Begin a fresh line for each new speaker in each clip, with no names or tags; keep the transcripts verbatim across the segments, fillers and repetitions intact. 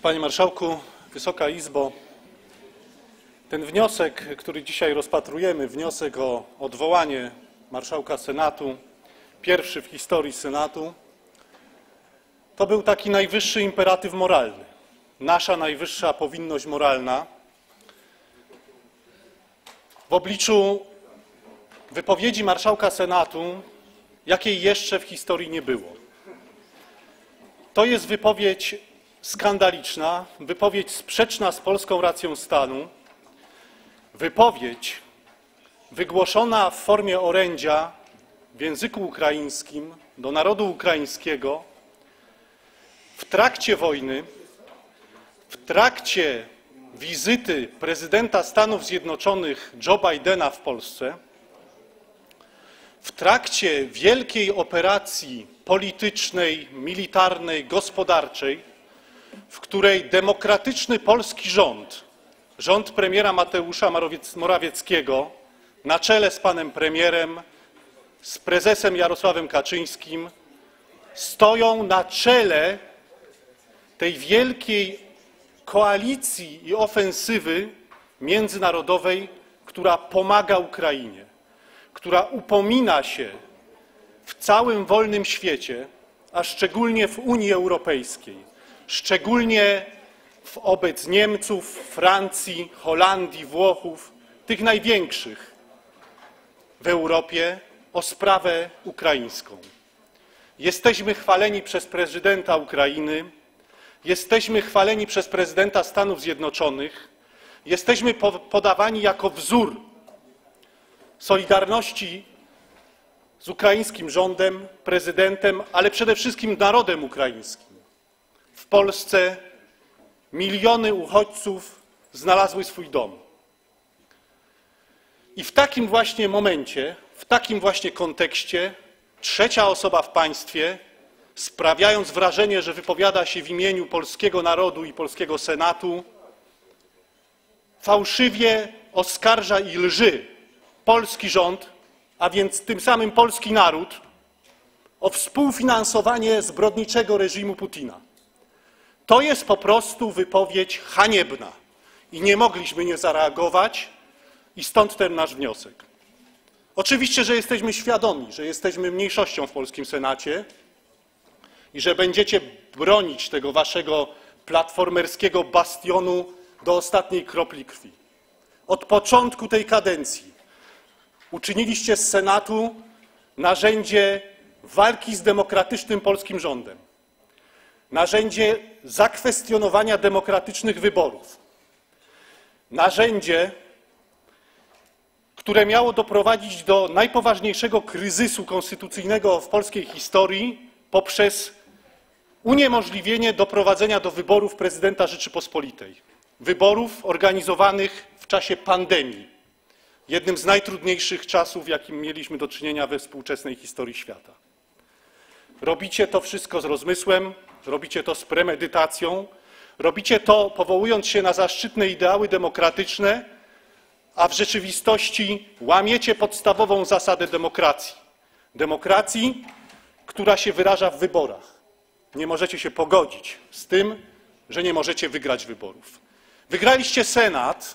Panie Marszałku, Wysoka Izbo, ten wniosek, który dzisiaj rozpatrujemy, wniosek o odwołanie marszałka Senatu, pierwszy w historii Senatu, to był taki najwyższy imperatyw moralny, nasza najwyższa powinność moralna w obliczu wypowiedzi marszałka Senatu, jakiej jeszcze w historii nie było. To jest wypowiedź skandaliczna, wypowiedź sprzeczna z polską racją stanu, wypowiedź wygłoszona w formie orędzia w języku ukraińskim do narodu ukraińskiego w trakcie wojny, w trakcie wizyty prezydenta Stanów Zjednoczonych Joe Bidena w Polsce, w trakcie wielkiej operacji politycznej, militarnej, gospodarczej, w której demokratyczny polski rząd, rząd premiera Mateusza Morawieckiego na czele z panem premierem, z prezesem Jarosławem Kaczyńskim, stoją na czele tej wielkiej koalicji i ofensywy międzynarodowej, która pomaga Ukrainie, która upomina się w całym wolnym świecie, a szczególnie w Unii Europejskiej, szczególnie wobec Niemców, Francji, Holandii, Włochów, tych największych w Europie, o sprawę ukraińską. Jesteśmy chwaleni przez prezydenta Ukrainy, jesteśmy chwaleni przez prezydenta Stanów Zjednoczonych, jesteśmy podawani jako wzór solidarności z ukraińskim rządem, prezydentem, ale przede wszystkim narodem ukraińskim. W Polsce miliony uchodźców znalazły swój dom. I w takim właśnie momencie, w takim właśnie kontekście trzecia osoba w państwie, sprawiając wrażenie, że wypowiada się w imieniu polskiego narodu i polskiego Senatu, fałszywie oskarża i lży polski rząd, a więc tym samym polski naród, o współfinansowanie zbrodniczego reżimu Putina. To jest po prostu wypowiedź haniebna i nie mogliśmy nie zareagować i stąd ten nasz wniosek. Oczywiście, że jesteśmy świadomi, że jesteśmy mniejszością w polskim Senacie i że będziecie bronić tego waszego platformerskiego bastionu do ostatniej kropli krwi. Od początku tej kadencji uczyniliście z Senatu narzędzie walki z demokratycznym polskim rządem, narzędzie zakwestionowania demokratycznych wyborów, narzędzie, które miało doprowadzić do najpoważniejszego kryzysu konstytucyjnego w polskiej historii poprzez uniemożliwienie doprowadzenia do wyborów prezydenta Rzeczypospolitej. Wyborów organizowanych w czasie pandemii, jednym z najtrudniejszych czasów, jakim mieliśmy do czynienia we współczesnej historii świata. Robicie to wszystko z rozmysłem, robicie to z premedytacją, robicie to powołując się na zaszczytne ideały demokratyczne, a w rzeczywistości łamiecie podstawową zasadę demokracji. Demokracji, która się wyraża w wyborach. Nie możecie się pogodzić z tym, że nie możecie wygrać wyborów. Wygraliście Senat,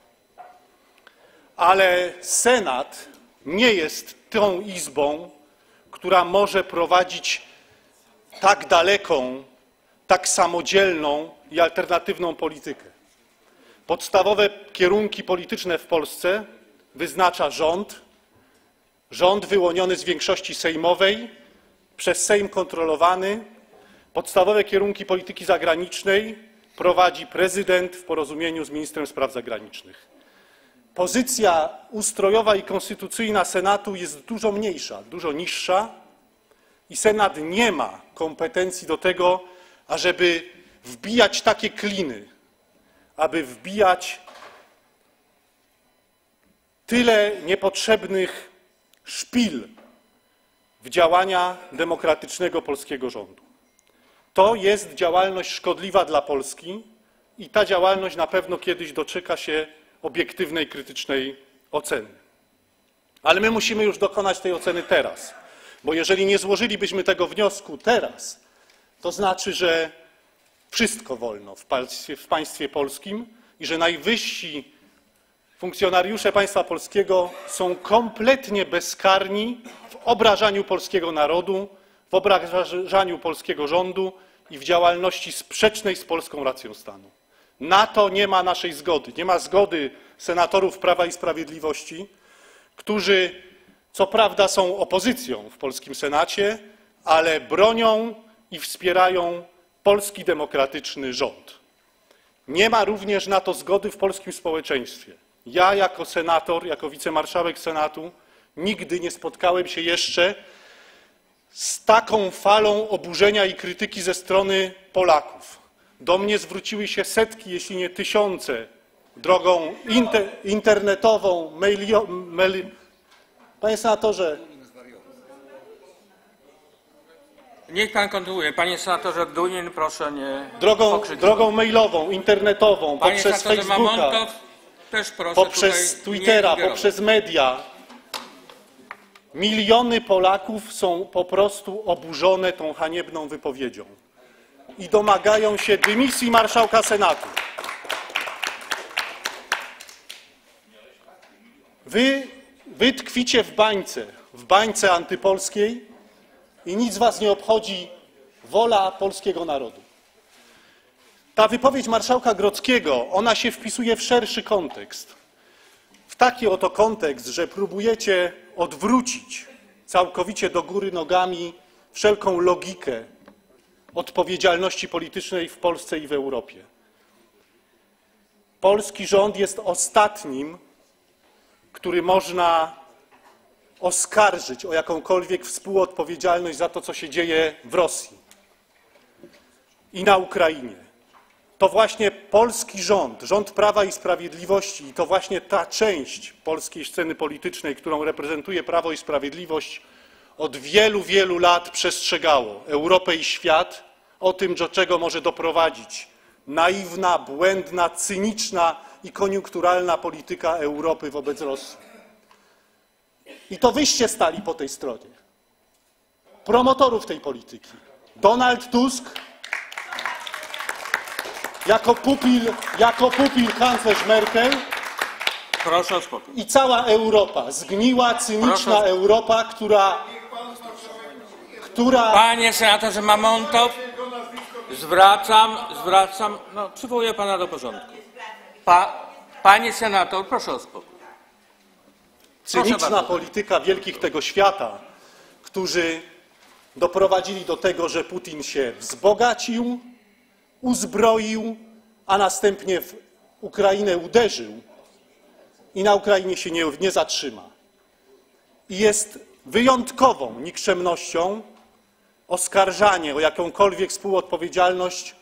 ale Senat nie jest tą izbą, która może prowadzić tak daleką, tak samodzielną i alternatywną politykę. Podstawowe kierunki polityczne w Polsce wyznacza rząd, rząd wyłoniony z większości sejmowej, przez Sejm kontrolowany. Podstawowe kierunki polityki zagranicznej prowadzi prezydent w porozumieniu z ministrem spraw zagranicznych. Pozycja ustrojowa i konstytucyjna Senatu jest dużo mniejsza, dużo niższa i Senat nie ma kompetencji do tego, ażeby wbijać takie kliny, aby wbijać tyle niepotrzebnych szpil w działania demokratycznego polskiego rządu. To jest działalność szkodliwa dla Polski i ta działalność na pewno kiedyś doczeka się obiektywnej, krytycznej oceny. Ale my musimy już dokonać tej oceny teraz, bo jeżeli nie złożylibyśmy tego wniosku teraz, to znaczy, że wszystko wolno w państwie, w państwie polskim i że najwyżsi funkcjonariusze państwa polskiego są kompletnie bezkarni w obrażaniu polskiego narodu, w obrażaniu polskiego rządu i w działalności sprzecznej z polską racją stanu. Na to nie ma naszej zgody. Nie ma zgody senatorów Prawa i Sprawiedliwości, którzy co prawda są opozycją w polskim Senacie, ale bronią i wspierają polski demokratyczny rząd. Nie ma również na to zgody w polskim społeczeństwie. Ja jako senator, jako wicemarszałek Senatu nigdy nie spotkałem się jeszcze z taką falą oburzenia i krytyki ze strony Polaków. Do mnie zwróciły się setki, jeśli nie tysiące, drogą inter, internetową, mailio, mail... Panie senatorze.
Niech pan kontynuuje. Panie senatorze Dunin, proszę nie
Drogą, drogą mailową, internetową,
Panie
poprzez Facebooka,
Mamontow, też proszę
poprzez Twittera, poprzez media. Miliony Polaków są po prostu oburzone tą haniebną wypowiedzią i domagają się dymisji marszałka Senatu. Wy, wy tkwicie w bańce, w bańce antypolskiej i nic was nie obchodzi wola polskiego narodu. Ta wypowiedź marszałka Grodzkiego, ona się wpisuje w szerszy kontekst. W taki oto kontekst, że próbujecie odwrócić całkowicie do góry nogami wszelką logikę odpowiedzialności politycznej w Polsce i w Europie. Polski rząd jest ostatnim, który można oskarżyć o jakąkolwiek współodpowiedzialność za to, co się dzieje w Rosji i na Ukrainie. To właśnie polski rząd, rząd Prawa i Sprawiedliwości i to właśnie ta część polskiej sceny politycznej, którą reprezentuje Prawo i Sprawiedliwość, od wielu, wielu lat przestrzegało Europę i świat o tym, do czego może doprowadzić naiwna, błędna, cyniczna i koniunkturalna polityka Europy wobec Rosji. I to wyście stali po tej stronie. Promotorów tej polityki. Donald Tusk jako pupil, jako pupil kanclerz Merkel.
Proszę o spokój.
I cała Europa, zgniła, cyniczna Proszę. Europa, która, która...
Panie senatorze Mamontow, zwracam, zwracam, no przywołuję pana do porządku. Pa, panie senator, proszę o spokój.
Cyniczna polityka wielkich tego świata, którzy doprowadzili do tego, że Putin się wzbogacił, uzbroił, a następnie w Ukrainę uderzył i na Ukrainie się nie, nie zatrzyma. I jest wyjątkową nikczemnością oskarżanie o jakąkolwiek współodpowiedzialność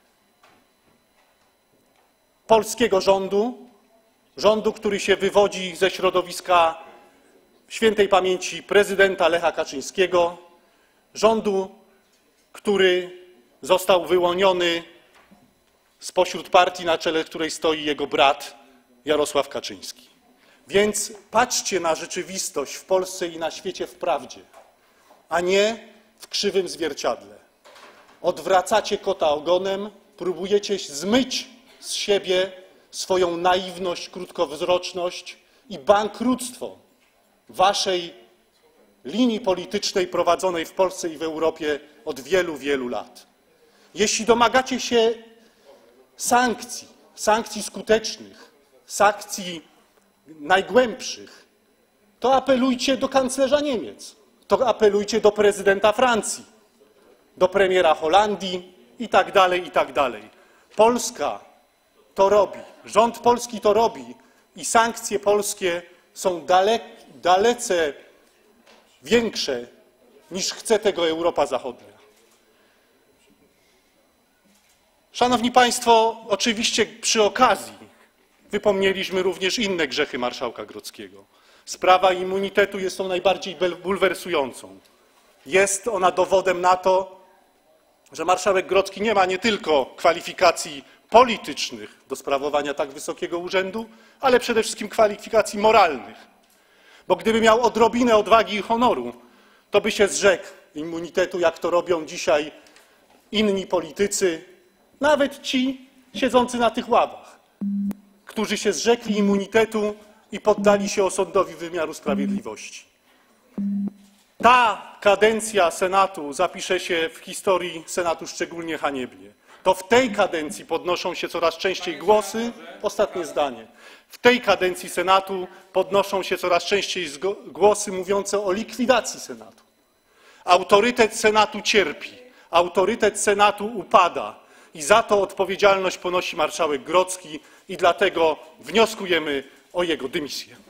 polskiego rządu, rządu, który się wywodzi ze środowiska świętej pamięci prezydenta Lecha Kaczyńskiego, rządu, który został wyłoniony spośród partii, na czele której stoi jego brat Jarosław Kaczyński. Więc patrzcie na rzeczywistość w Polsce i na świecie w prawdzie, a nie w krzywym zwierciadle. Odwracacie kota ogonem, próbujecie zmyć z siebie swoją naiwność, krótkowzroczność i bankructwo waszej linii politycznej prowadzonej w Polsce i w Europie od wielu, wielu lat. Jeśli domagacie się sankcji, sankcji skutecznych, sankcji najgłębszych, to apelujcie do kanclerza Niemiec, to apelujcie do prezydenta Francji, do premiera Holandii i tak dalej, i tak dalej. Polska to robi, rząd polski to robi i sankcje polskie są dale, dalece większe niż chce tego Europa Zachodnia. Szanowni Państwo, oczywiście przy okazji wypomnieliśmy również inne grzechy marszałka Grodzkiego. Sprawa immunitetu jest tą najbardziej bulwersującą. Jest ona dowodem na to, że marszałek Grodzki nie ma nie tylko kwalifikacji politycznych do sprawowania tak wysokiego urzędu, ale przede wszystkim kwalifikacji moralnych. Bo gdyby miał odrobinę odwagi i honoru, to by się zrzekł immunitetu, jak to robią dzisiaj inni politycy, Nawet ci siedzący na tych ławach, którzy się zrzekli immunitetu i poddali się osądowi wymiaru sprawiedliwości. Ta kadencja Senatu zapisze się w historii Senatu szczególnie haniebnie. To w tej kadencji podnoszą się coraz częściej głosy, ostatnie zdanie, w tej kadencji Senatu podnoszą się coraz częściej głosy mówiące o likwidacji Senatu. Autorytet Senatu cierpi, autorytet Senatu upada i za to odpowiedzialność ponosi marszałek Grodzki i dlatego wnioskujemy o jego dymisję.